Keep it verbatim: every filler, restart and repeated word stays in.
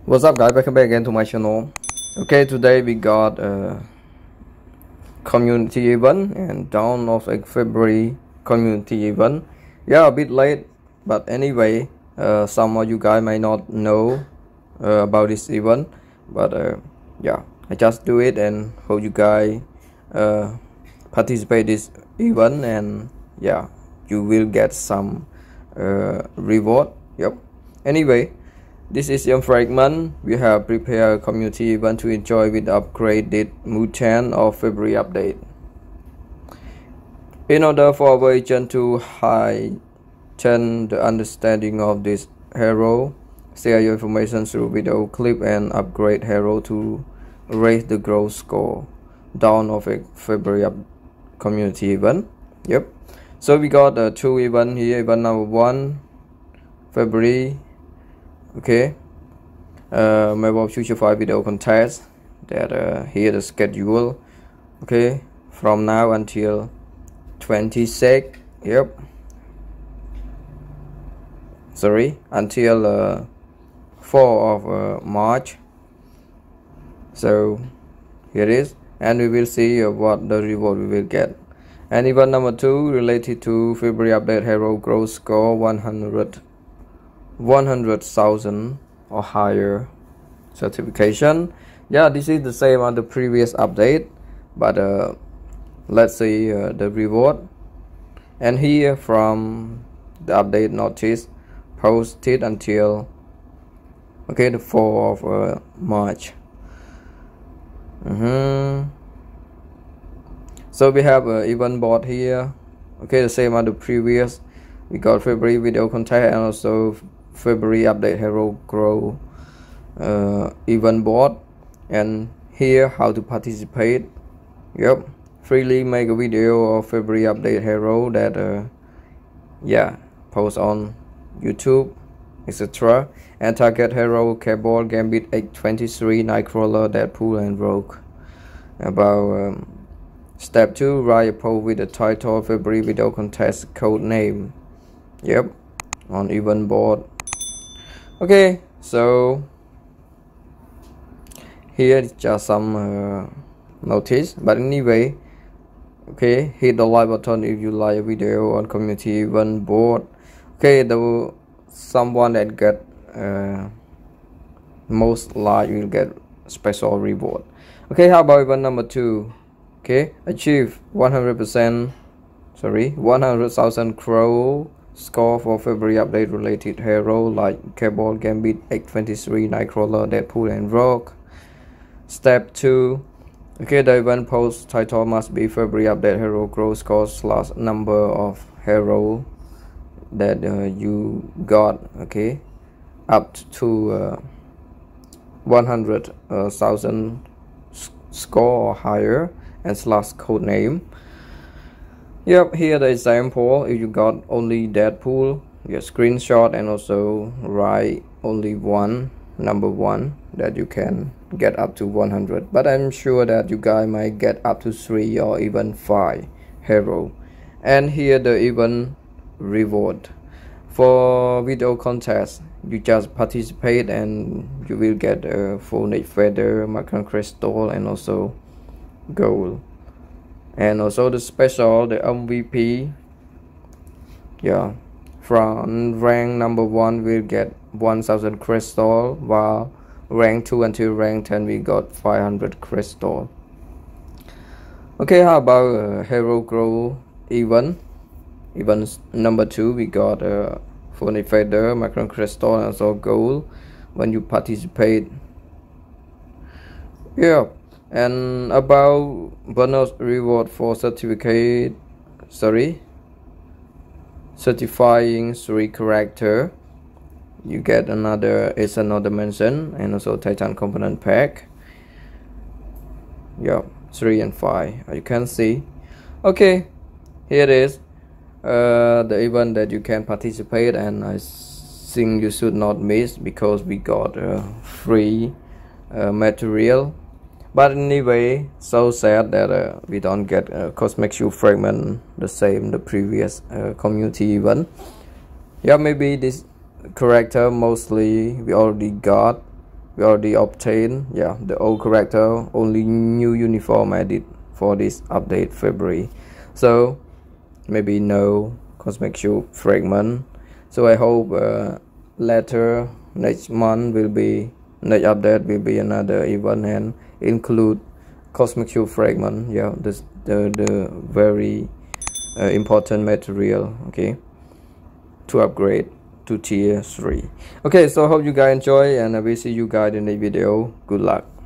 What's up guys, welcome back again to my channel. Okay, today we got a community event and dawn of like February community event. Yeah, a bit late, but anyway, uh, some of you guys may not know uh, about this event, but uh, yeah, I just do it and hope you guys uh, participate this event, and yeah, you will get some uh, reward. Yep. Anyway, this is Young Fragment. We have prepared a community event to enjoy with upgraded mutant of February update. In order for our agent to heighten the understanding of this hero, share your information through video clip and upgrade hero to raise the growth score down of a February up community event. Yep. So we got uh, two events here. Event number one, February. Okay, uh, Marvel Future five video contest that uh, here the schedule. Okay, from now until twenty-sixth. Yep. Sorry, until uh, fourth of uh, March. So here it is, and we will see uh, what the reward we will get. And event number two related to February update hero growth score one hundred. one hundred thousand or higher certification. Yeah, this is the same on the previous update, but uh, let's see uh, the reward. And here from the update notice posted until okay the fourth of uh, March. Mm-hmm. So we have an event board here. Okay, the same on the previous. We got February video contest and also February update hero grow uh, event board, and here how to participate. Yep, freely make a video of February update hero that uh, yeah post on YouTube, etc. And target hero Cable, Gambit, X twenty-three, Nightcrawler, Deadpool and Rogue. About um, step two, write a post with the title February video contest code name. Yep, on event board. Okay, so here is just some uh, notice, but anyway, okay, hit the like button if you like a video on community event board. Okay, the someone that get uh, most like will get special reward. Okay, how about event number two? Okay, achieve one hundred percent sorry one hundred thousand crow score for February update related hero like Cable, Gambit, X twenty-three, Nightcrawler, Deadpool and Rogue. Step two, okay, the event post title must be February update hero growth score slash number of hero that uh, you got, okay, up to uh, one hundred thousand score or higher, and slash code name. Yep, here the example. If you got only Deadpool, your screenshot and also write only one, number one, that you can get up to one hundred. But I'm sure that you guys might get up to three or even five hero. And here the event reward. For video contest, you just participate and you will get a full net feather, Macron crystal and also gold. And also the special, the M V P, yeah, from rank number one will get one thousand crystal, while rank two until rank ten we got five hundred crystal. Okay, how about uh, hero grow event? Event number two, we got a uh, full feather, Macron crystal and also gold when you participate. Yeah. And about bonus reward for certificate, sorry, certifying three character, you get another, it's another dimension, and also Titan component pack. Yeah, three and five, you can see. Okay, here it is, uh, the event that you can participate, and I think you should not miss because we got uh, free uh, material. But anyway, so sad that uh, we don't get uh, Cosmic Shield Fragment the same the previous uh, community event. Yeah, maybe this character mostly we already got, we already obtained, yeah, the old character, only new uniform added for this update February. So maybe no cosmic shield fragment. So I hope uh, later next month will be next update will be another event and include cosmic shield fragment. Yeah, this the the very uh, important material, okay, to upgrade to tier three. Okay, so hope you guys enjoy, and I will see you guys in the video. Good luck.